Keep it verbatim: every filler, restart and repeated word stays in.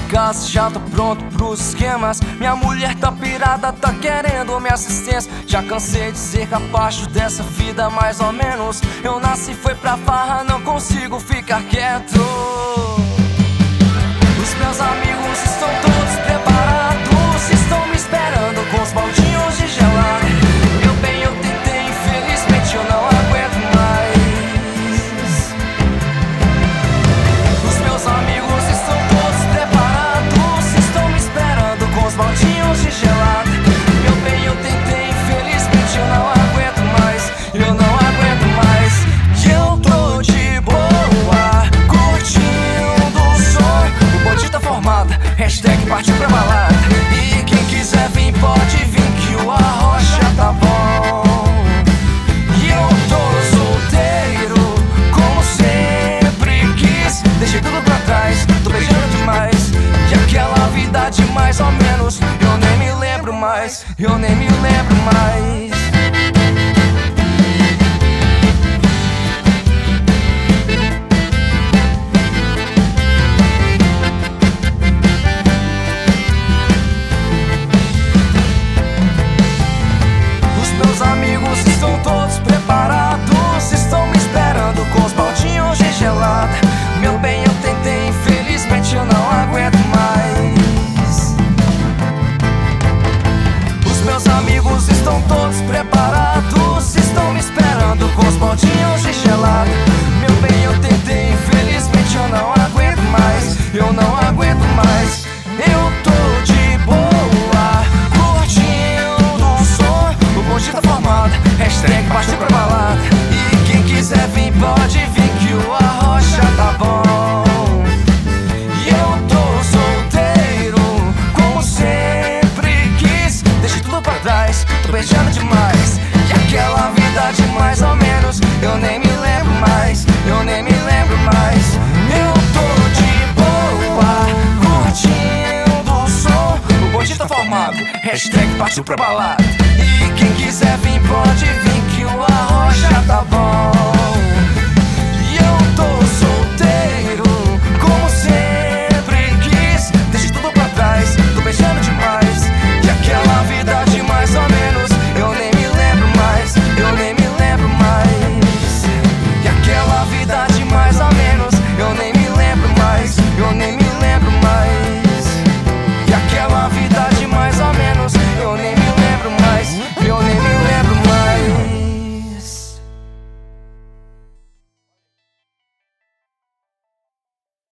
casa, já tô pronto pros esquemas. Minha mulher tá pirada, tá querendo minha assistência. Já cansei de ser capaz dessa vida mais ou menos. Eu nasci foi pra farra, não consigo ficar quieto. Os meus amigos estão todos preparados, estão me esperando com os baldinhos de gelado. Meu bem, eu tentei, infelizmente eu não aguento mais. Os meus amigos estão todos preparados, estão me esperando com os baldinhos de gelado. Meu bem, eu tentei, infelizmente eu não aguento mais. Eu não aguento mais. E eu tô de boa, curtindo o som. O bonde tá formado, hashtag partiu pra balada. E quem quiser vir pode vir que o arrocha tá bom. E eu tô solteiro, como sempre quis. Deixei tudo pra trás, tô beijando demais. E aquela vida de mais ou menos, eu nem me lembro mais. Eu nem me lembro mais. Meus amigos estão todos preparados, estão me esperando com os baldinhos de gelada. Meu bem, eu tentei, infelizmente eu não aguento mais. Os meus amigos estão todos preparados, estão me esperando com os baldinhos de gelada. Meu bem, eu tentei, infelizmente eu não aguento mais. Eu não aguento mais. Eu tô de boa, curtindo o som. O bonde tá formado, hashtag partiu pra balada. E quem quiser vir pode vir que o arrocha tá bom. E eu tô solteiro, como sempre quis. Deixei tudo pra trás, tô beijando demais. E aquela vida de mais ou menos, eu nem me lembro mais. Eu nem me lembro mais. Eu tô de boa, curtindo o som. O bonde tá formado, hashtag partiu pra balada. E quem quiser vir pode vir que o arrocha tá bom.